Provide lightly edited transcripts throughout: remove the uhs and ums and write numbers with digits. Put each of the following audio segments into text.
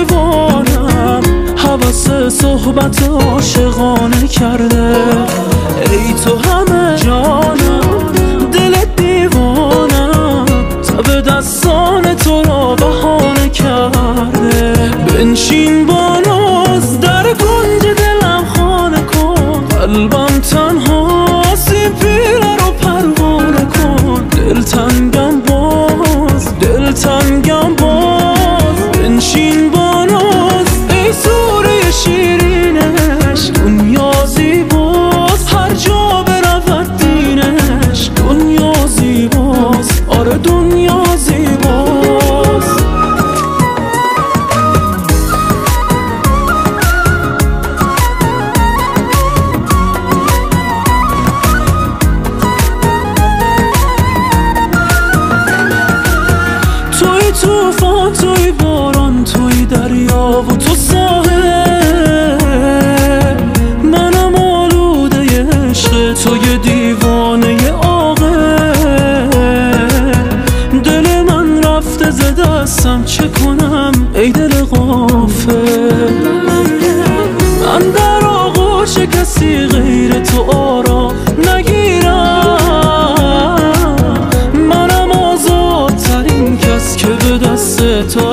دیوانم حواس صحبت عاشقانه کرده. ای تو همه جانم دلت دیوانم تب دستان تو را بهانه کرده. بنشین با ناز در کنج دلم خانه کن، قلبم تنها این پیله رو پروانه کن. دلتنگم باز دلتنگم باز، بنشین با ناز ای سوره شیرینش. دنیا زیباست هر جا برود دینش، دنیا زیباست آره دنیا زیباست. توی توفان توی باران توی دریا و تو ساحل، منم آلوده عشق توی دیوانه عاقل. دل من رفته ز دستم چه کنم ای دل غافل. من در آغوش کسی غیر تو آرام نگیرم، منم آزادترین کس که به دست تو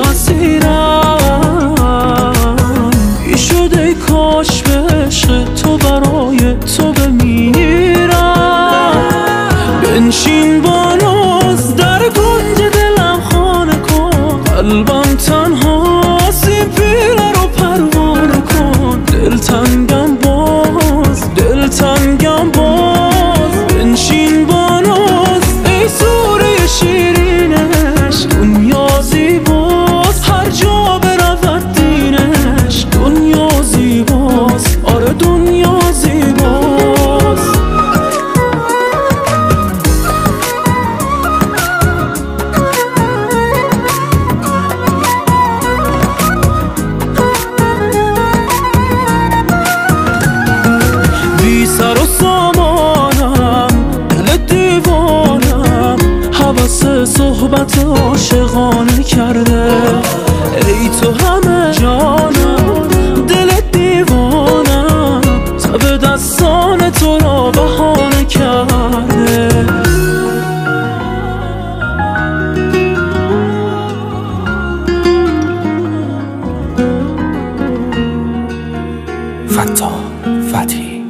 اسیرم. ای شد ای کاش به عشق تو برای تو بمیرم. بنشین با ناز در کنج دلم خانه کن، قلبم تنها این پیله رو پروانه کن. دلتنگم باز دلتنگم باز، بنشین با ناز ای سوره شیرینش. دنیا زیباست هر جا برود دینش، دنیا زیباست آره دنیا زیباست. بی سر و سامانم دل دیوانم حواس صحبت عاشقانه کرده. ای تو همه جانم دل دیوانم تب دستان تو را بهانه کرده. فتاح فتحی